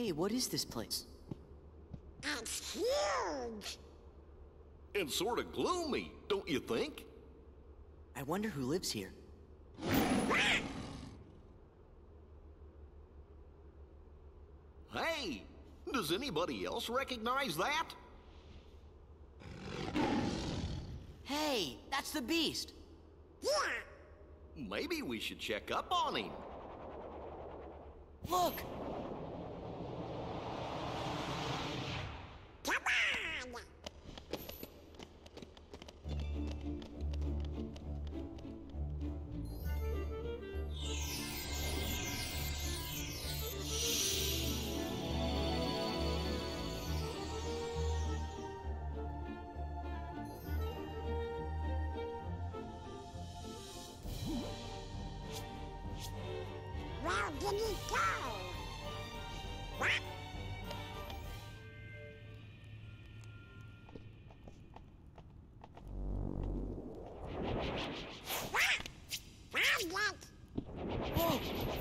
Hey, what is this place? It's huge. And sort of gloomy, don't you think? I wonder who lives here. Hey, does anybody else recognize that? Hey, that's the beast! Yeah. Maybe we should check up on him. Look! Come on. Where did he go? What? What? Found it. Whoa!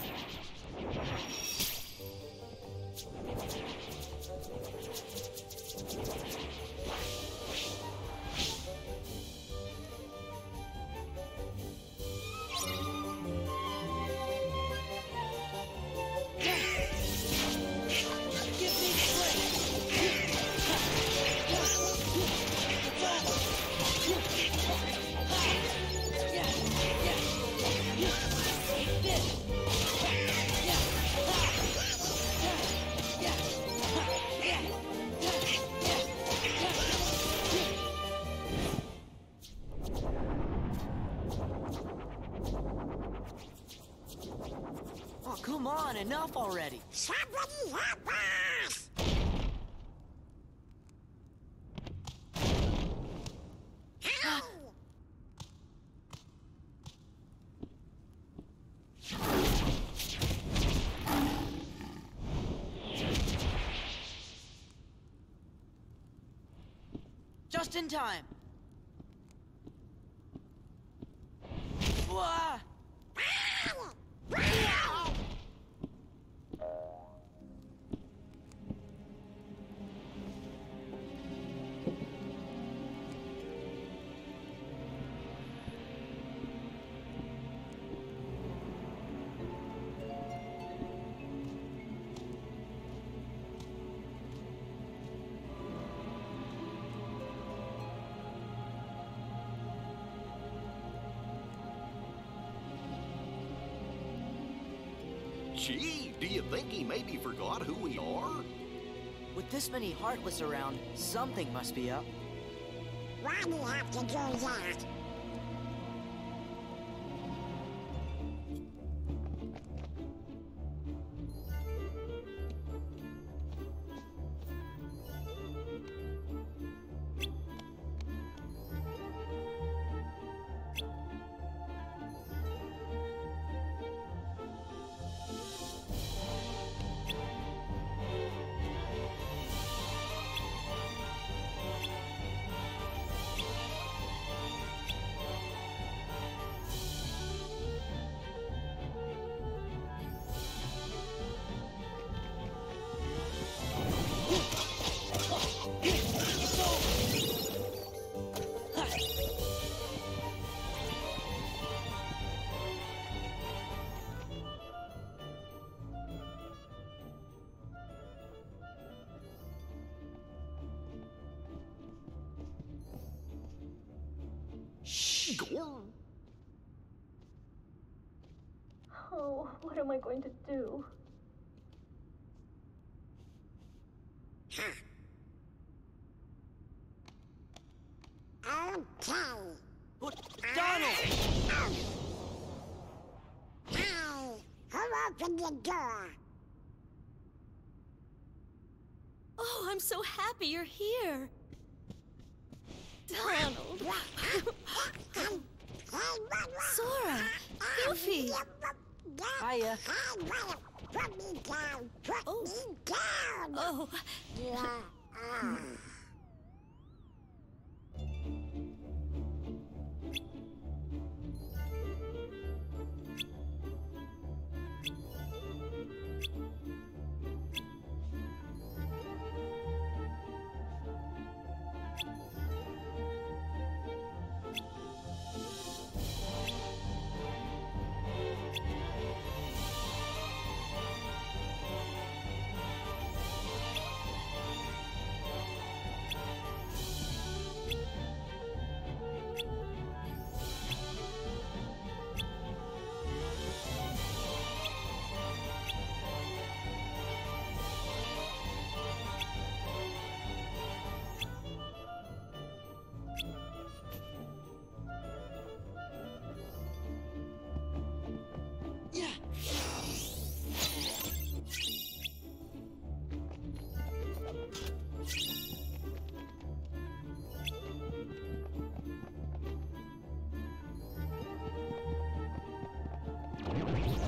Oh, come on, enough already! Somebody help us! Help! Just in time! Wah! Gee, do you think he maybe forgot who we are? With this many Heartless around, something must be up. Why do you have to do that? Gorn? Oh, what am I going to do? Okay. But, Donald! Hey, who opened the door? Oh, I'm so happy you're here. Donald. Sora. Goofy. Hiya. Put me down. Put Oh. me down. Oh, Yeah.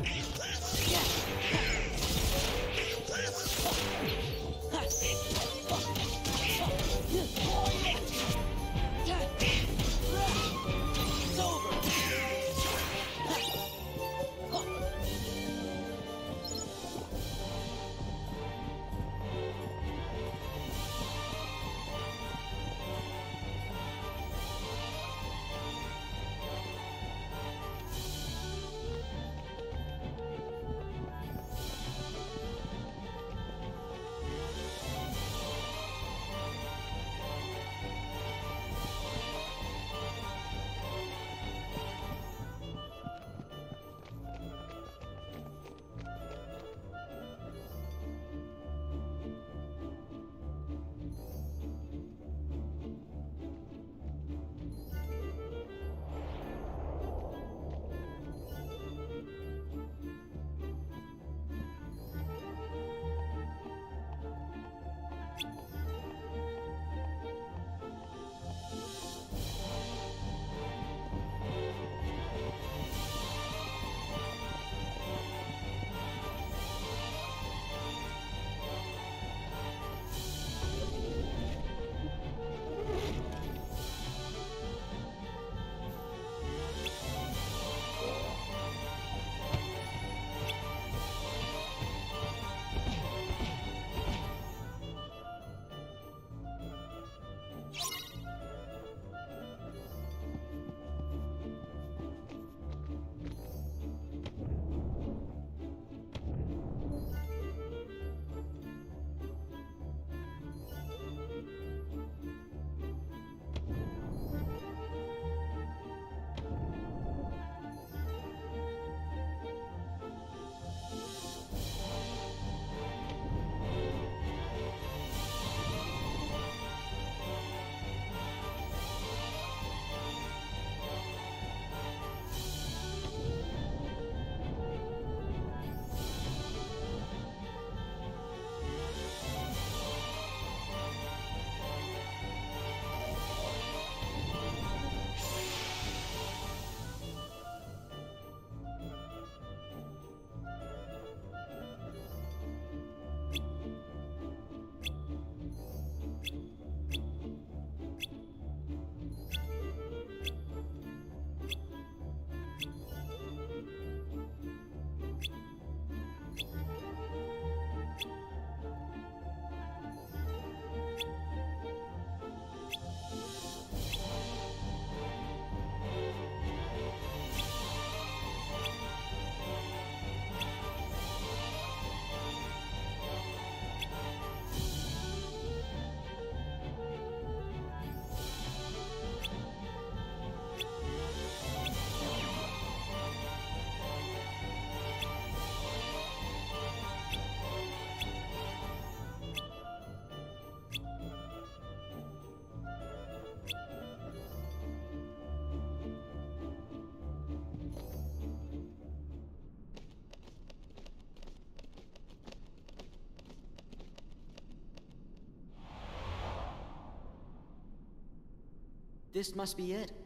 This must be it.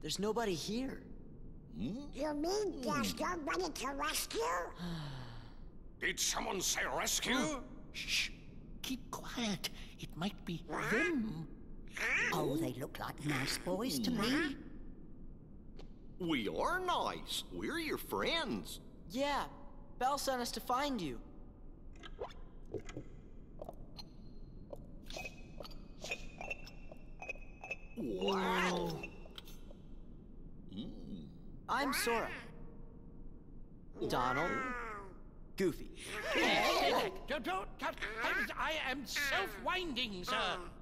There's nobody here. You mean there's nobody to rescue? Did someone say rescue? Shh. Keep quiet. It might be them. Oh, they look like nice boys to me. We are nice. We're your friends. Yeah, Belle sent us to find you. Wow. I'm Sora. Donald. Goofy. I am self-winding, sir.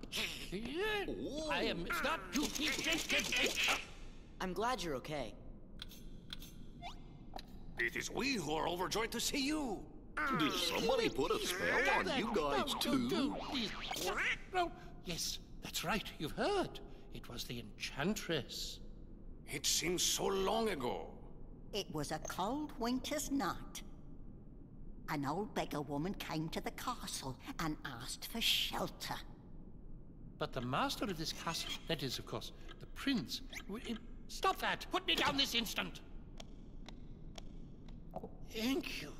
I am not Goofy. I'm glad you're okay. It is we who are overjoyed to see you. Did somebody put a spell on you guys too? No. Yes, that's right. You've heard. It was the Enchantress. It seems so long ago. It was a cold winter's night. An old beggar woman came to the castle and asked for shelter. But the master of this castle, that is, of course, the prince... Stop that! Put me down this instant! Thank you.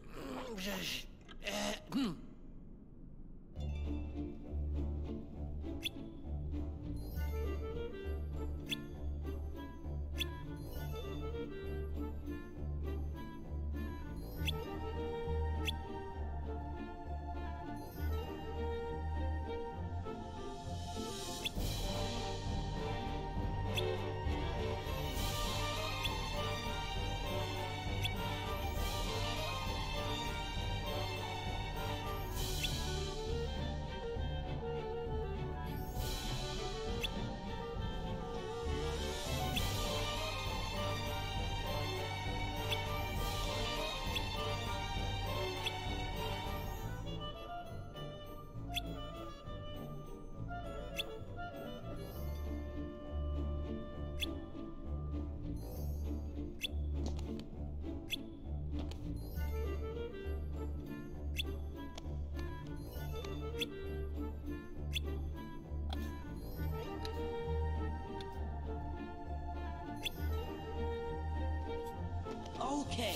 Okay.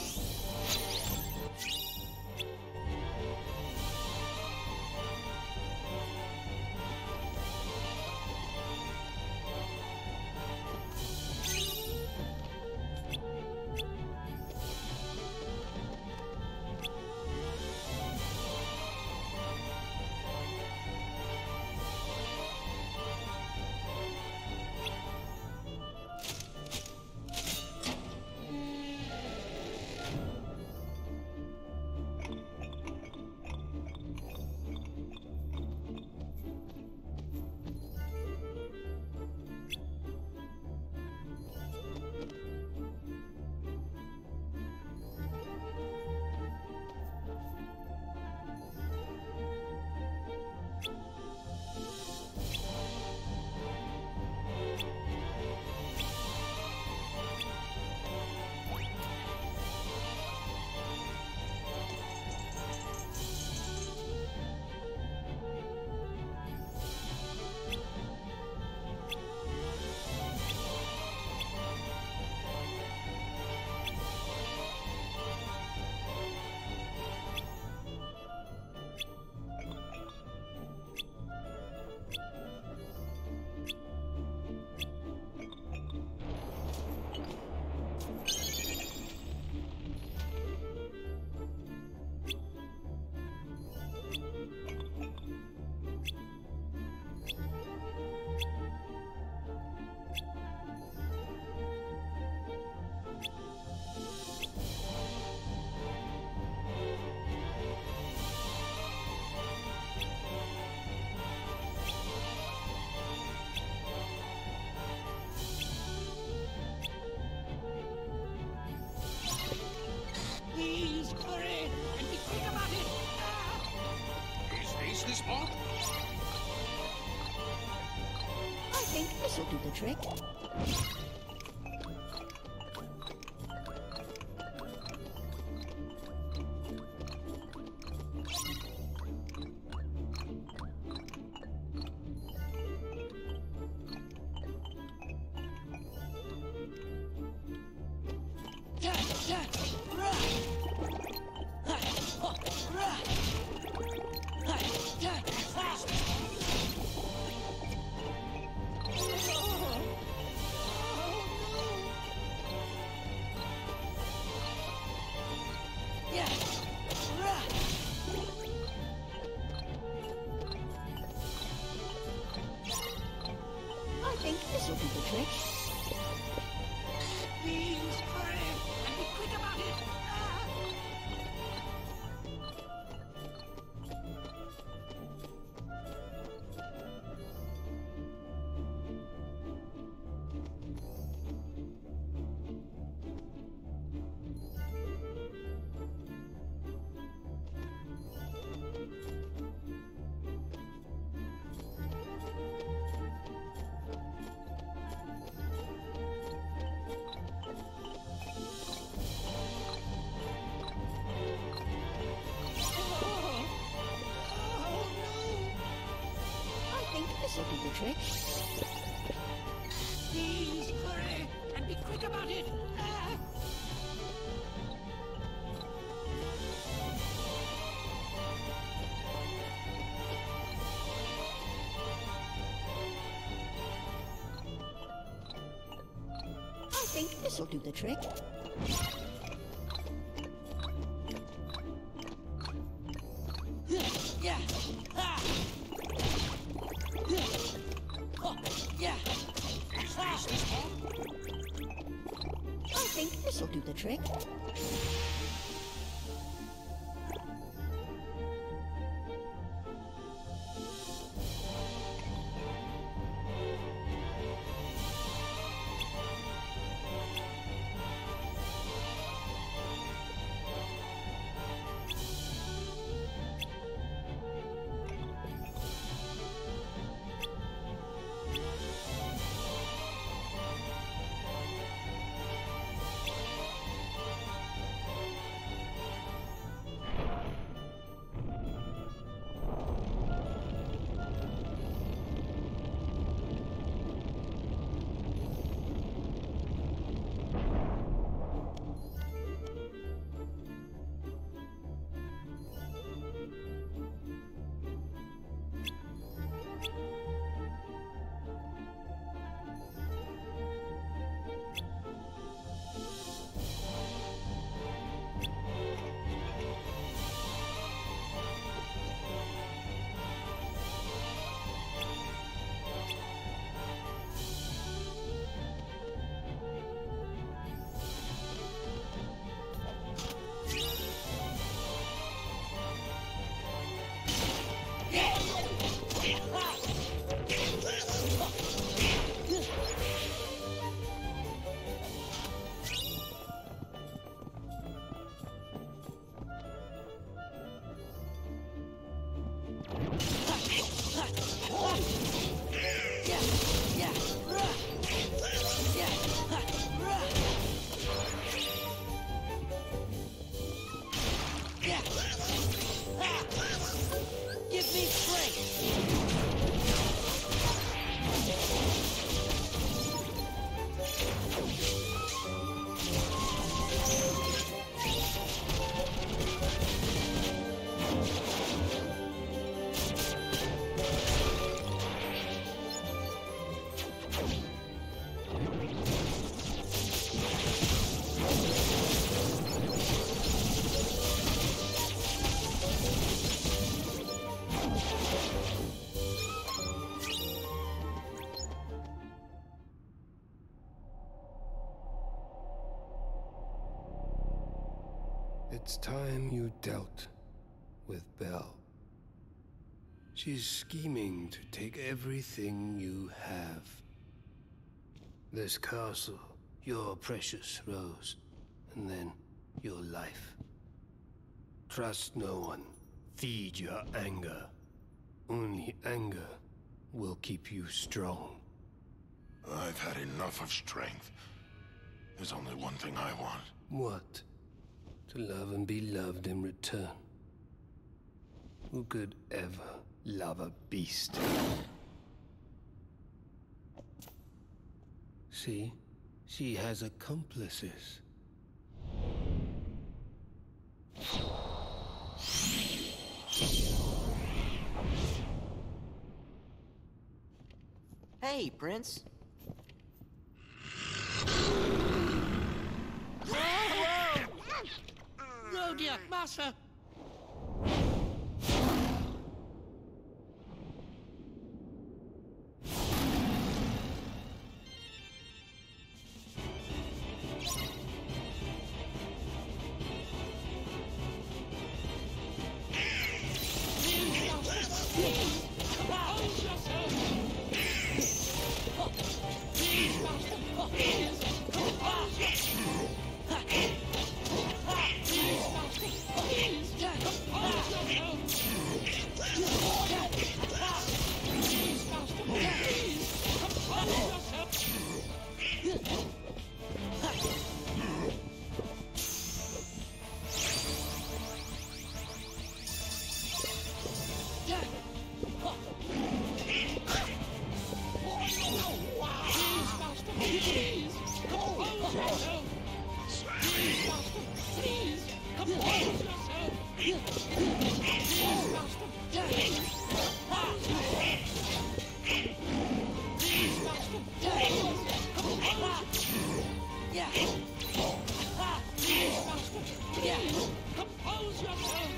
This'll do the trick. the trick. Please, hurry, and be quick about it. I think this'll do the trick. Yeah. Ah. Oh, yeah. Is this the spot? I think this'll do the trick. Give me strength. It's time you dealt with Belle. She's scheming to take everything you have. This castle, your precious Rose, and then your life. Trust no one. Feed your anger. Only anger will keep you strong. I've had enough of strength. There's only one thing I want. What? To love and be loved in return. Who could ever love a beast? See? She has accomplices. Hey, Prince. Oh dear, Master! Compose yourself!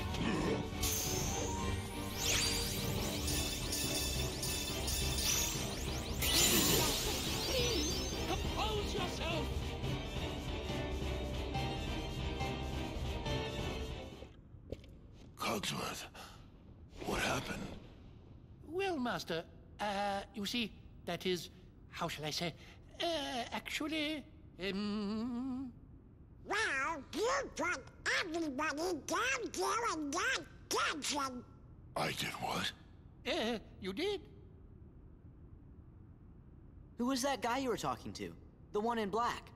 Please, compose yourself! Cogsworth, what happened? Well, Master, you see, that is, how shall I say, actually, Well, you put everybody down there in that dungeon. I did what? you did. Who was that guy you were talking to? The one in black.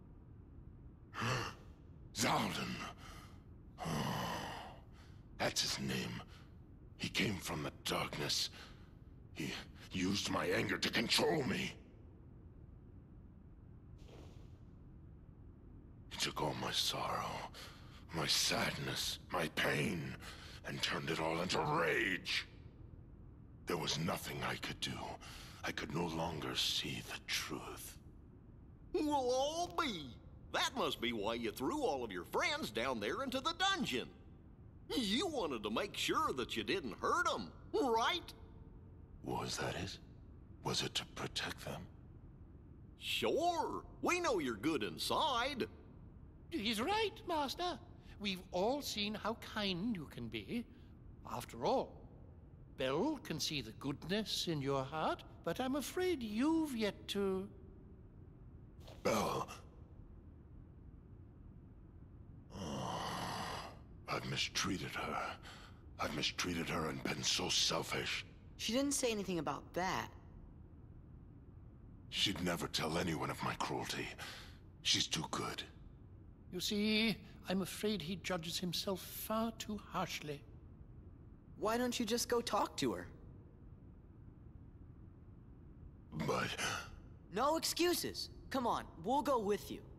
Zaldin. That's his name. He came from the darkness. He used my anger to control me. He took all my sorrow, my sadness, my pain, and turned it all into rage. There was nothing I could do. I could no longer see the truth. We'll all be. That must be why you threw all of your friends down there into the dungeon. You wanted to make sure that you didn't hurt them, right? Was that it? Was it to protect them? Sure. We know you're good inside. He's right, Master. We've all seen how kind you can be. After all, Belle can see the goodness in your heart, but I'm afraid you've yet to... Belle. I've mistreated her. I've mistreated her and been so selfish. She didn't say anything about that. She'd never tell anyone of my cruelty. She's too good. You see, I'm afraid he judges himself far too harshly. Why don't you just go talk to her? But... No excuses. Come on, we'll go with you.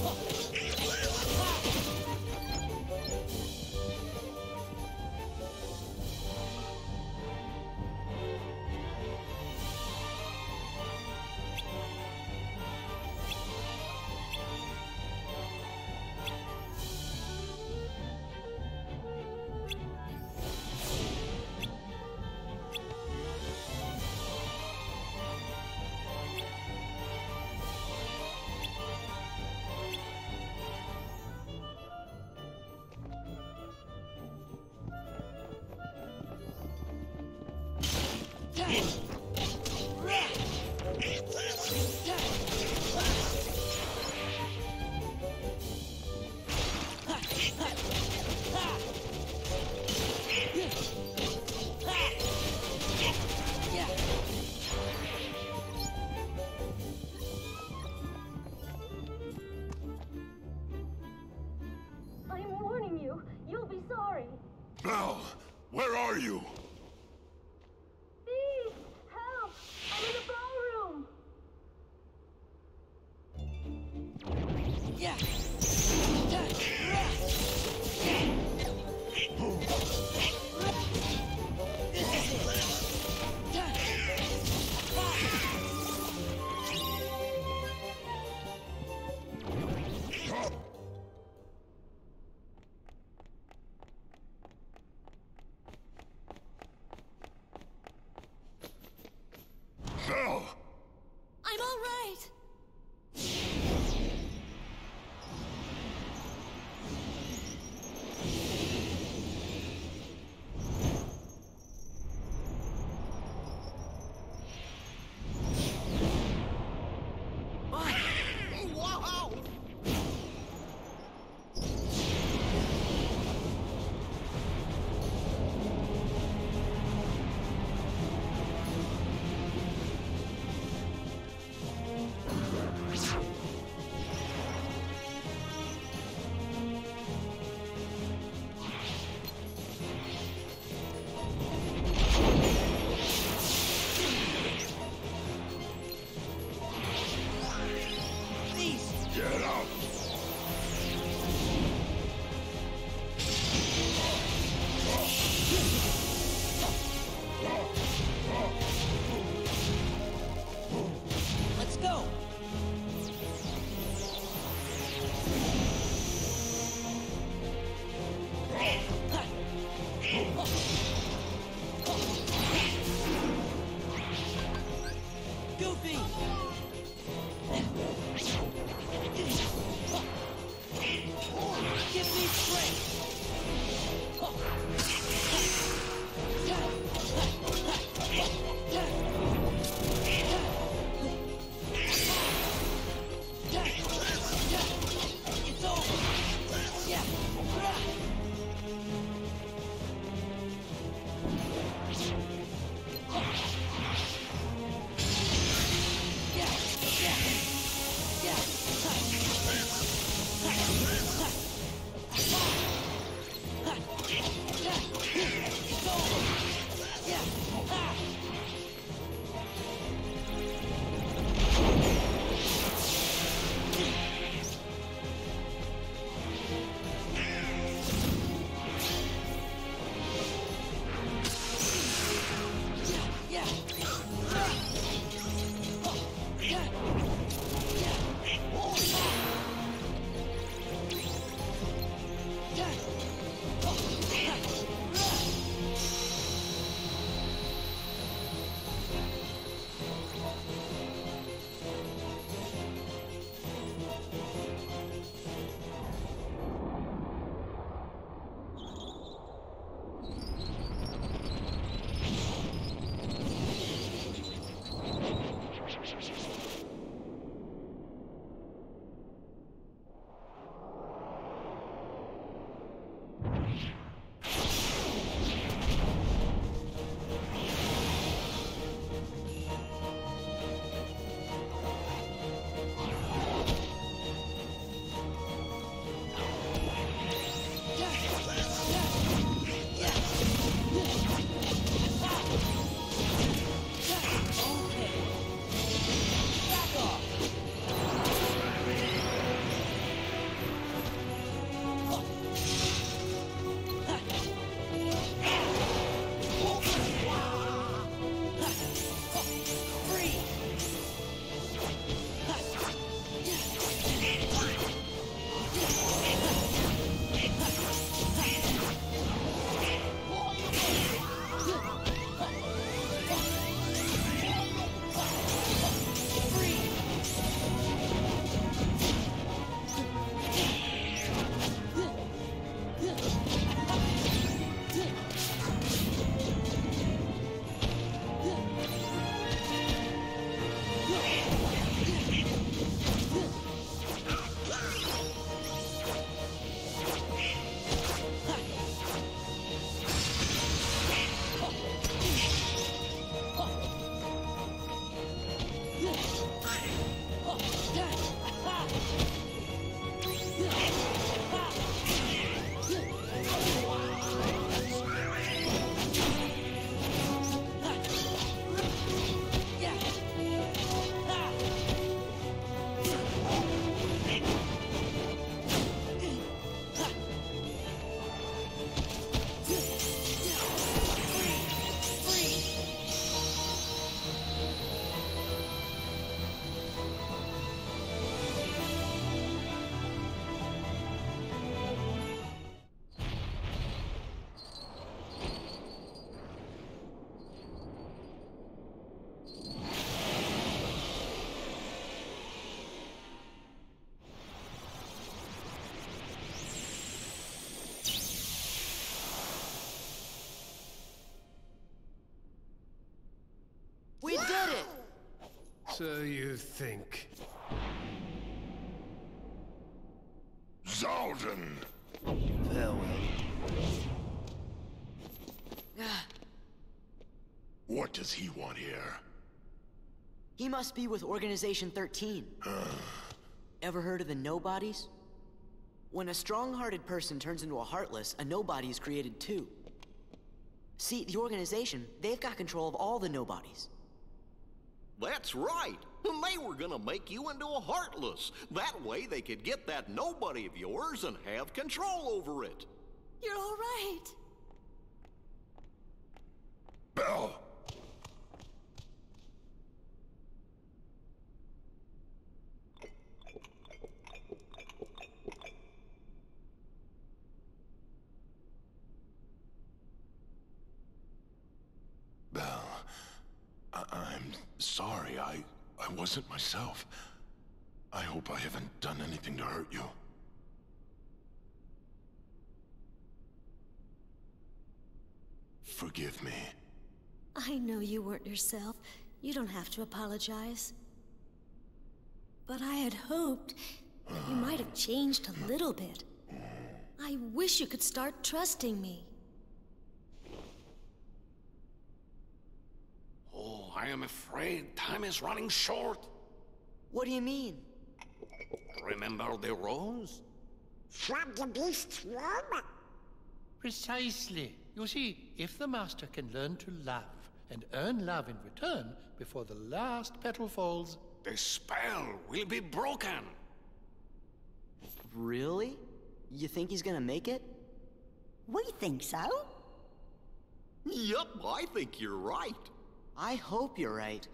I'm warning you. You'll be sorry. Belle, where are you? Please, help! I'm in the ballroom. Belle! I'm all right. So you think. Zaldin! Farewell. What does he want here? He must be with Organization 13. Ever heard of the Nobodies? When a strong-hearted person turns into a Heartless, a Nobody is created too. See, the organization, they've got control of all the Nobodies. That's right. They were gonna make you into a Heartless. That way they could get that nobody of yours and have control over it. You're all right. Belle! Belle, I'm sorry. I wasn't myself. I hope I haven't done anything to hurt you. Forgive me. I know you weren't yourself. You don't have to apologize. But I had hoped that you might have changed a little bit. I wish you could start trusting me. Oh, I am afraid time is running short. What do you mean? Remember the rose? From the beast's room? Precisely. You see, if the Master can learn to love and earn love in return before the last petal falls... The spell will be broken. Really? You think he's gonna make it? We think so. Yup, I think you're right. I hope you're right.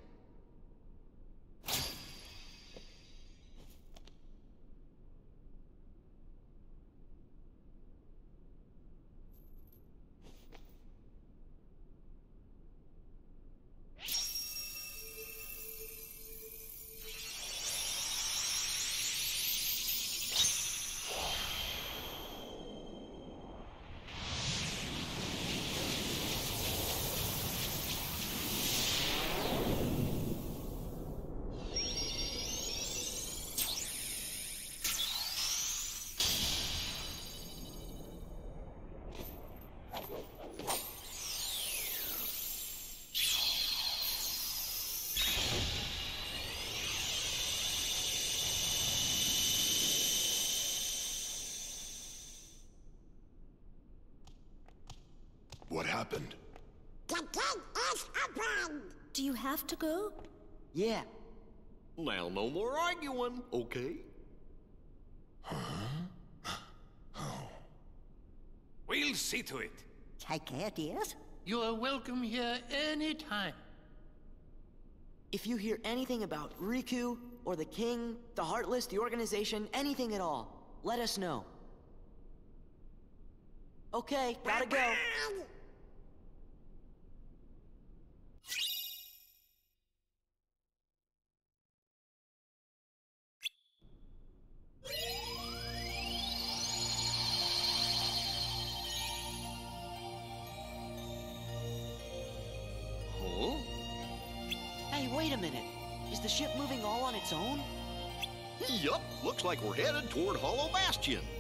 What happened? The gate is open! Do you have to go? Yeah. Now, no more arguing, okay? We'll see to it. Take care, dears. You are welcome here any time. If you hear anything about Riku, or the King, the Heartless, the organization, anything at all, let us know. Okay, gotta go. Huh? Hey, wait a minute. Is the ship moving all on its own? Yup, looks like we're headed toward Hollow Bastion.